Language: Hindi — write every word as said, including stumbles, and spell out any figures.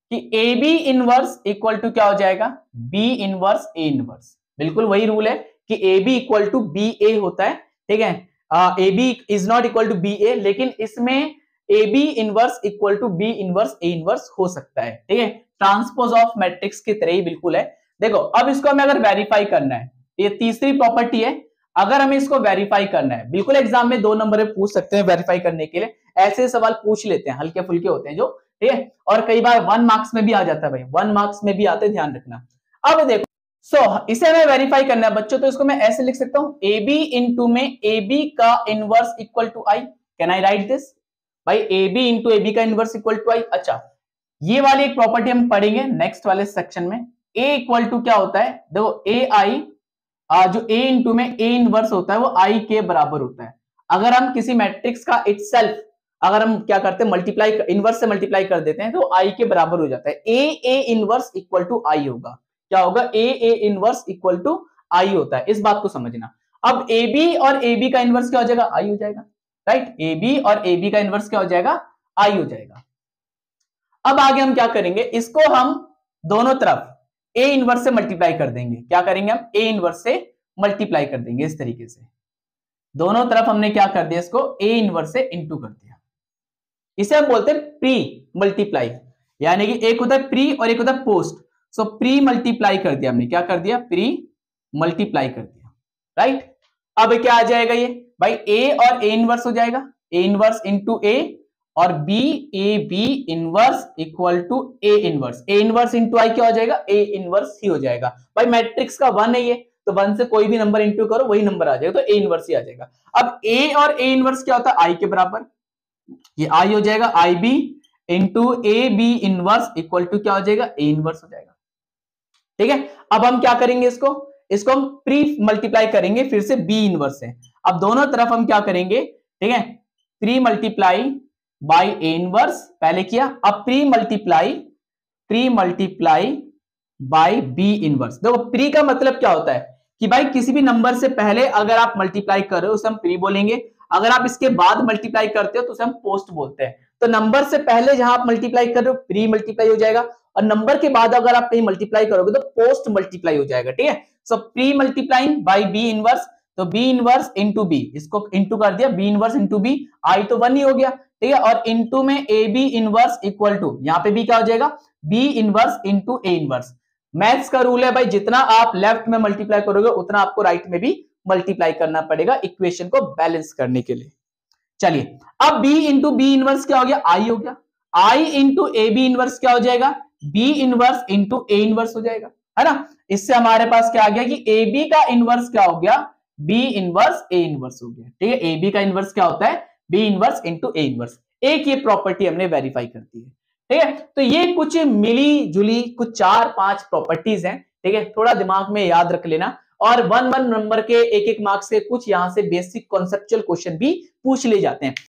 कि A B inverse equal to क्या हो जाएगा, बी इनवर्स ए इनवर्स। बिल्कुल वही रूल है कि A B equal to B A होता है, ठीक है। A B is not equal to B A, लेकिन इसमें A B inverse equal to B inverse A inverse हो सकता है, ठीक है। ट्रांसपोज ऑफ मैट्रिक्स की तरह ही बिल्कुल है। देखो अब इसको हमें अगर वेरीफाई करना है, ये तीसरी प्रॉपर्टी है, अगर हमें इसको वेरीफाई करना है, बिल्कुल एग्जाम में दो नंबर में पूछ सकते हैं वेरीफाई करने के लिए, ऐसे सवाल पूछ लेते हैं, हल्के फुल्के होते हैं जो, ठीक है। और कई बार वन मार्क्स में भी आ जाता है भाई, वन मार्क्स में भी आते हैं, ध्यान रखना। अब देखो सो so, इसे हमें वेरीफाई करना है बच्चों, तो इसको मैं ऐसे लिख सकता हूं, ए बी इंटू में ए बी का inverse equal to I. Can I write this भाई, A B into A B का इनवर्स इक्वल टू आई। अच्छा, ये वाली एक प्रॉपर्टी हम पढ़ेंगे नेक्स्ट वाले सेक्शन में। ए इक्वल टू क्या होता है, देखो ए आई, जो ए इंटू में ए इनवर्स होता है वो आई के बराबर होता है। अगर हम किसी मैट्रिक्स का इटसेल्फ अगर हम क्या करते हैं, मल्टीप्लाई इनवर्स से मल्टीप्लाई कर देते हैं तो आई के बराबर हो जाता है। A A inverse equal to I होगा, क्या होगा, A A inverse equal to I होता है, इस बात को समझना। अब ए बी और ए बी का इनवर्स क्या हो जाएगा, आई हो जाएगा, राइट। ए बी और ए बी का इनवर्स क्या हो जाएगा, आई हो जाएगा। अब आगे हम क्या करेंगे, इसको हम दोनों तरफ ए इनवर्स से मल्टीप्लाई कर देंगे। क्या करेंगे हम, ए इनवर्स से मल्टीप्लाई कर देंगे इस तरीके से। दोनों तरफ हमने क्या कर दिया, इसको ए इनवर्स से इंटू कर दिया। इसे हम बोलते हैं प्री मल्टीप्लाई, यानी कि एक होता है प्री और एक होता है पोस्ट। सो प्री मल्टीप्लाई कर दिया हमने, क्या कर दिया, प्री मल्टीप्लाई कर दिया, राइट। अब क्या आ जाएगा ये भाई, ए और ए इनवर्स हो जाएगा, ए इनवर्स इंटू ए, और B A B inverse equal to A inverse, A inverse into I क्या हो जाएगा, ए इनवर्स ही हो जाएगा। भाई मैट्रिक्स का वन है ये, तो वन से कोई भी नंबर इंटू करो वही नंबर आ जाएगा, तो ए इनवर्स ही आ जाएगा। अब ए और ए इनवर्स क्या होता है, आई के बराबर, ये आई हो जाएगा, I B into A B inverse equal to क्या हो जाएगा, ए इनवर्स हो जाएगा, ठीक है। अब हम क्या करेंगे, इसको इसको हम प्री मल्टीप्लाई करेंगे फिर से बी इनवर्स से। अब दोनों तरफ हम क्या करेंगे, ठीक है, pre multiply by A inverse पहले किया, अब pre multiply pre multiply by B inverse. देखो प्री का मतलब क्या होता है कि भाई किसी भी नंबर से पहले अगर आप मल्टीप्लाई कर रहे हो उसे हम प्री बोलेंगे, अगर आप इसके बाद मल्टीप्लाई करते हो तो उसे हम पोस्ट बोलते हैं। तो नंबर से पहले जहां आप मल्टीप्लाई कर रहे हो प्री मल्टीप्लाई हो जाएगा, और नंबर के बाद अगर आप कहीं मल्टीप्लाई करोगे तो पोस्ट मल्टीप्लाई हो जाएगा, ठीक है। So pre multiplying by B inverse, तो बी इनवर्स इंटू बी, इसको इंटू कर दिया, B inverse into B, I तो वन ही हो गया, ठीक है। और इंटू में A B inverse equal to, यहां पे भी क्या हो जाएगा, B inverse into A inverse. Maths का रूल है भाई, जितना आप लेफ्ट में मल्टीप्लाई करोगे उतना आपको राइट में भी मल्टीप्लाई करना पड़ेगा इक्वेशन को बैलेंस करने के लिए। चलिए अब b इंटू बी इनवर्स क्या हो गया, i हो गया, i into A B inverse क्या हो जाएगा, b inverse into A inverse हो जाएगा, है ना। इससे हमारे पास क्या आ गया कि ए बी का इनवर्स क्या हो गया, b इनवर्स ए इनवर्स हो गया, ठीक है। ए बी का इनवर्स क्या होता है, b inverse into A inverse. एक ये प्रॉपर्टी हमने वेरीफाई कर दी है, ठीक है। तो ये कुछ मिली जुली कुछ चार पांच प्रॉपर्टीज हैं, ठीक है, थोड़ा दिमाग में याद रख लेना। और वन वन नंबर के एक एक मार्क्स के कुछ यहां से बेसिक कॉन्सेप्चुअल क्वेश्चन भी पूछ ले जाते हैं।